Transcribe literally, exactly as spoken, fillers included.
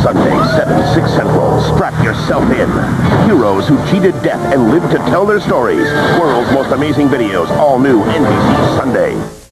Sunday, seven, six Central. Strap yourself in. Heroes who cheated death and lived to tell their stories. World's most amazing videos, all new N B C Sunday.